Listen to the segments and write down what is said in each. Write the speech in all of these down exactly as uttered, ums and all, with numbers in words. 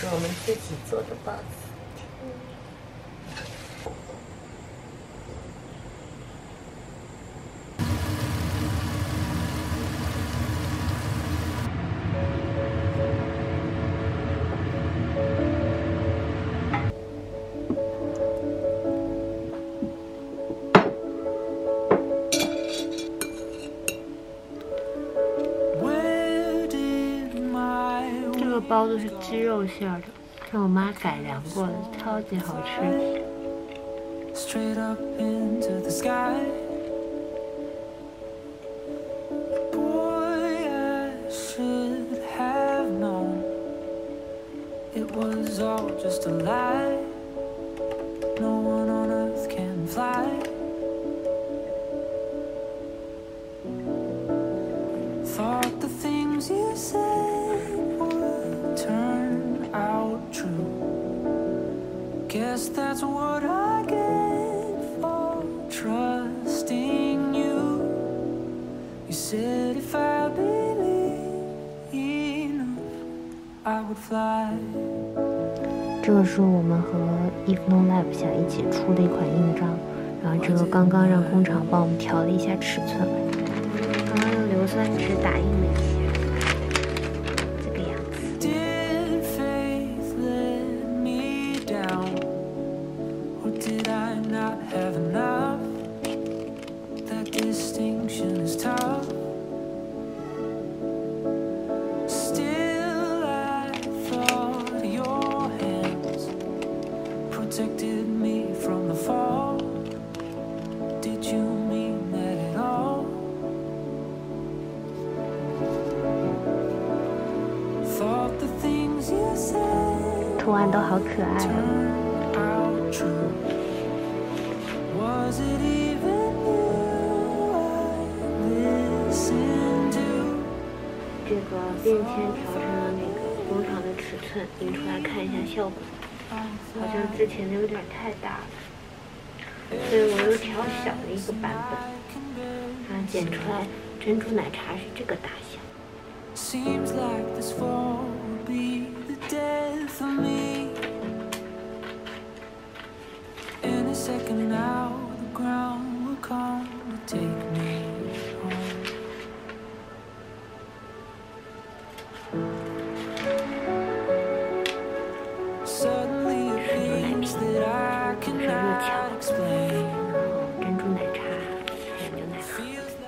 我们自己做的包子。这个包子是鸡肉馅的，是我妈改良过的，超级好吃。Straight up into the sky. Boy, I should have known it was all just a lie. No one on earth can fly. Thought the things you said would turn out true. Guess that's what I get for trusting you. You said if I believed enough, I would fly. 这个是我们和 Eve No Lab 想一起出的一款印章，然后这个刚刚让工厂帮我们调了一下尺寸，刚刚用硫酸纸打印了一下，这个样子。Did faith let me down, or did I not have enough? That distinction is tough. Still, I thought your hands protected me from the fall. Did you mean that at all? Thought the things you said 图案都好可爱哦。Was it even you I listened to? 这个便签调成了那个工厂的尺寸，印出来看一下效果。好像之前的有点太大了。所以我又调小了一个版本，然后剪出来珍珠奶茶是这个大小。Seems like this fall will be the death of me. Any second now, the ground will come to take me home. Suddenly it feels that I cannot explain. 珍珠奶茶还有牛奶喝。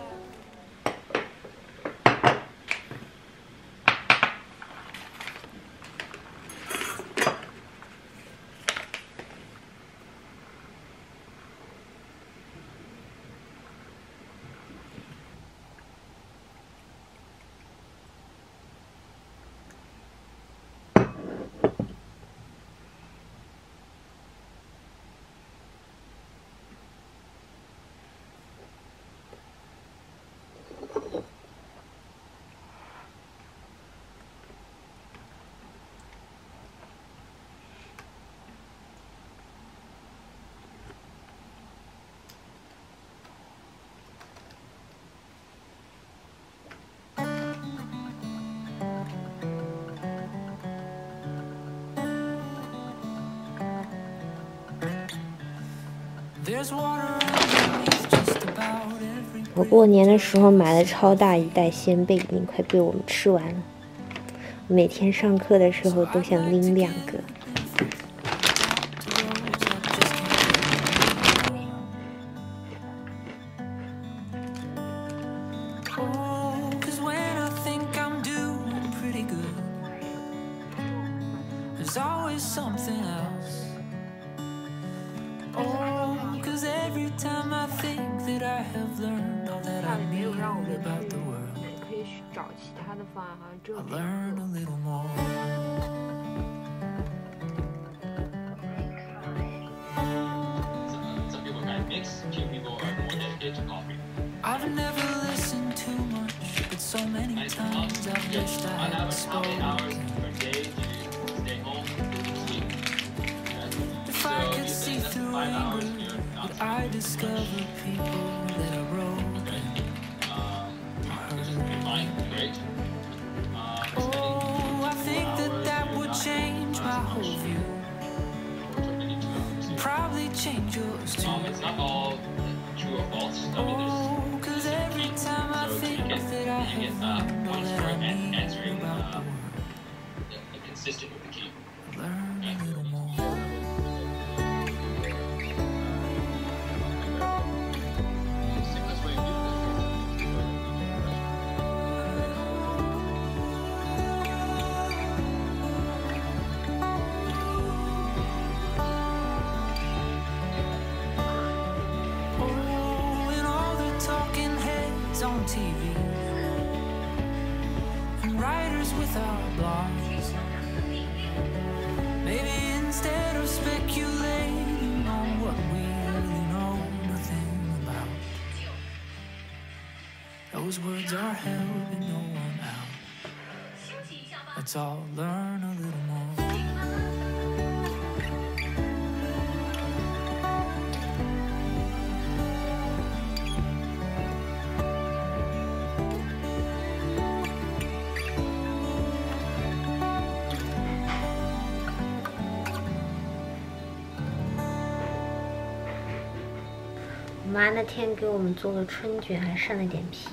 我过年的时候买了超大一袋鲜贝，已经快被我们吃完了。每天上课的时候都想拎两个。没有让我们可以找其他的方案，好像只有这个。I've never listened too much, but so many times I've wished I had spoken. If I could see through anger, would I discover people that are broken? Oh, I think that that would change my whole view. Probably change yours too. Um, it's not all true or false. I mean, Oh, cause every time I think that I have learned all that I need about the world, consistent with the key. learn a little more. On T V and writers without blogs. Maybe instead of speculating on what we really know nothing about, those words are helping no one out. Let's all learn a little more. 我妈那天给我们做了春卷，还剩了点皮。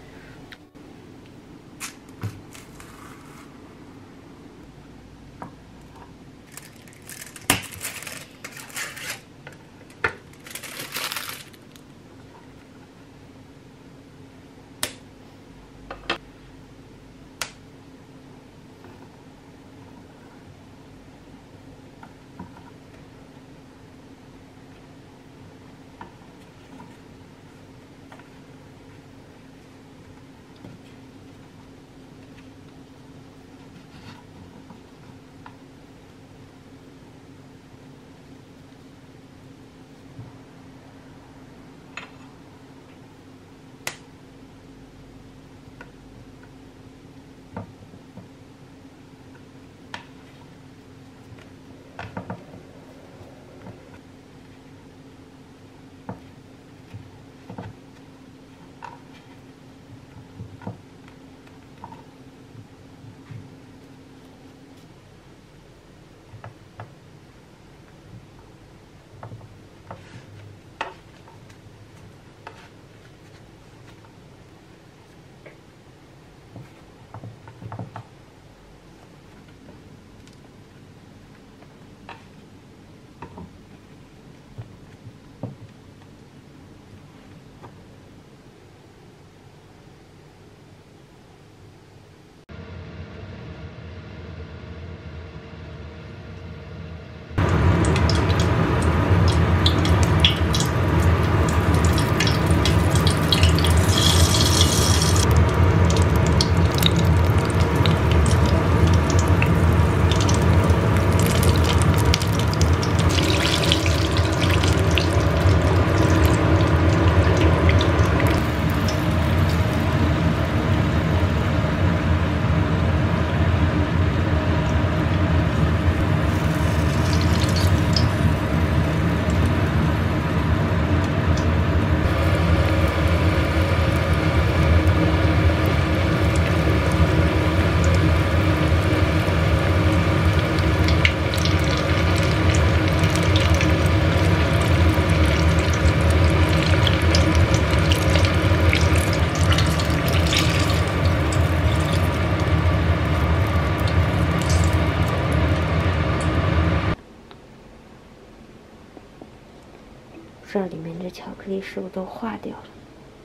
这里面这巧克力是不是都化掉了？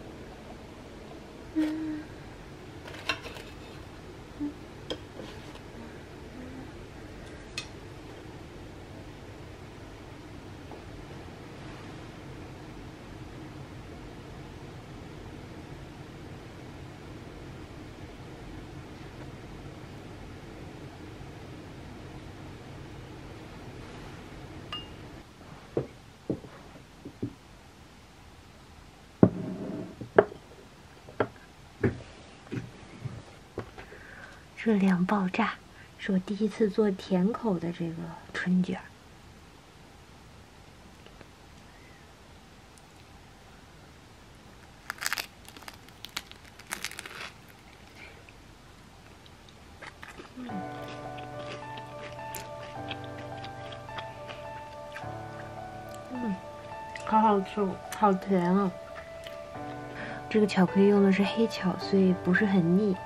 嗯。热量爆炸，是我第一次做甜口的这个春卷。嗯好好吃，好甜啊！这个巧克力用的是黑巧，所以不是很腻。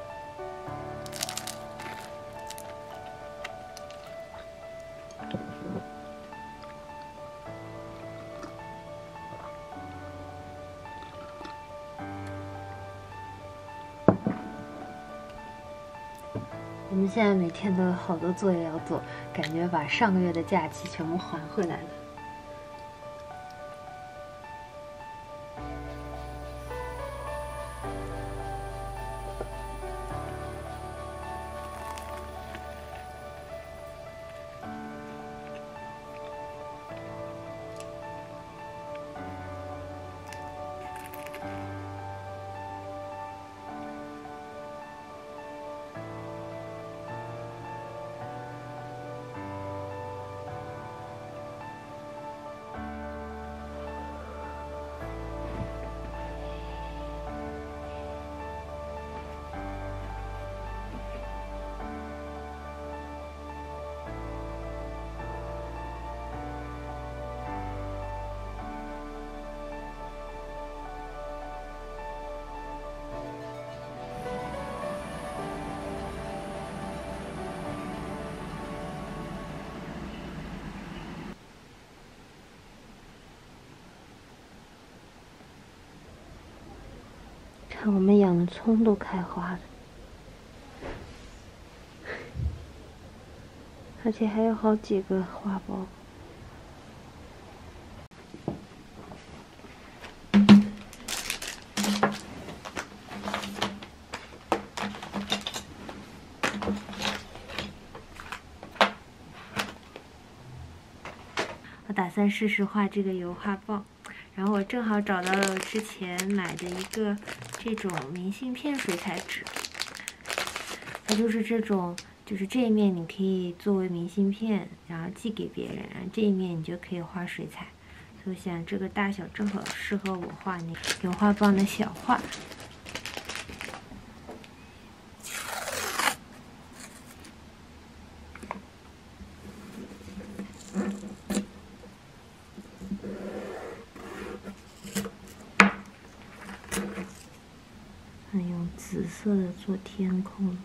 我们现在每天都有好多作业要做，感觉把上个月的假期全部还回来了。看我们养的葱都开花了，而且还有好几个花苞。我打算试试画这个油画棒。然后我正好找到了我之前买的一个这种明信片水彩纸，它就是这种，就是这一面你可以作为明信片，然后寄给别人，然后这一面你就可以画水彩。所以我想这个大小正好适合我画那个油画棒的小画。用紫色的做天空。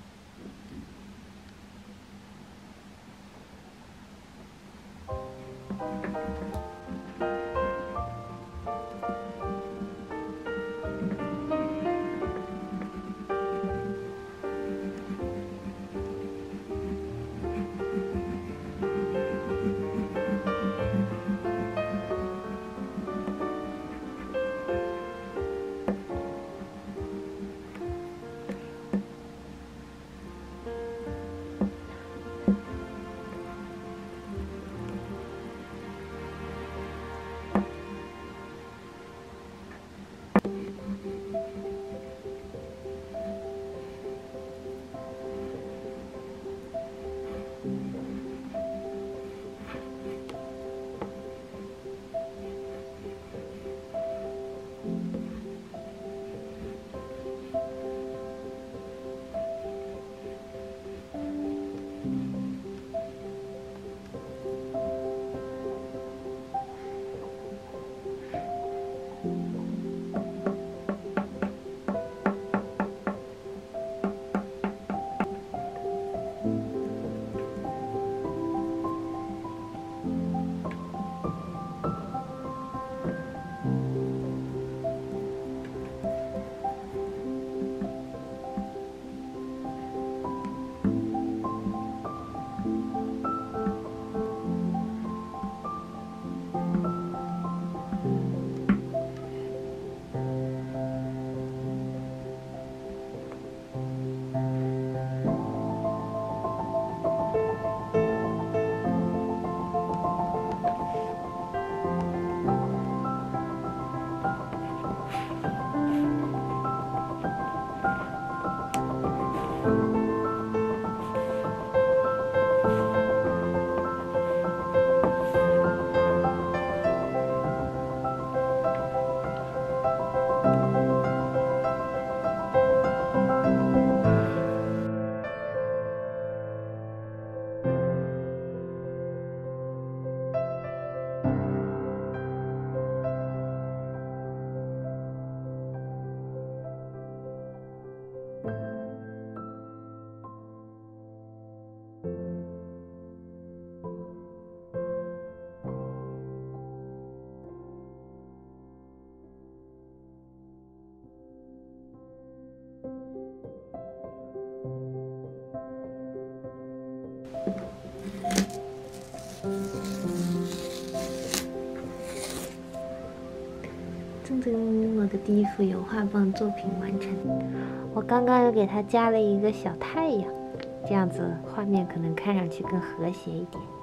噔噔，我的第一幅油画棒作品完成。我刚刚又给它加了一个小太阳，这样子画面可能看上去更和谐一点。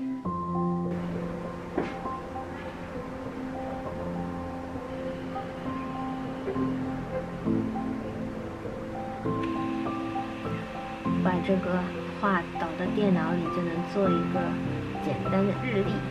把这个画导到电脑里，就能做一个简单的日历。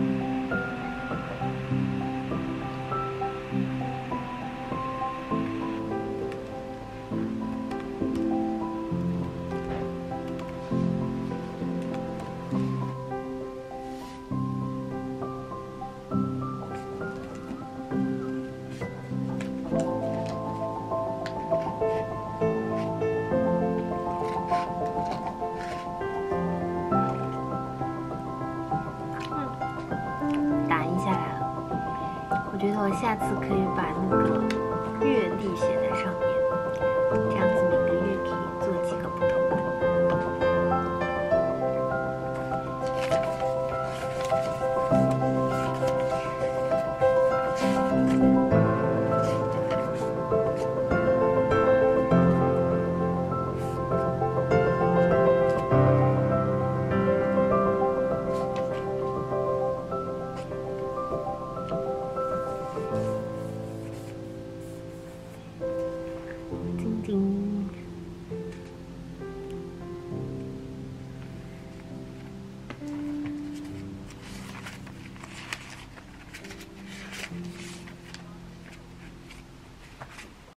我觉得我下次可以把那个月历写在上面，这样子每个月可以做几个不同叮叮。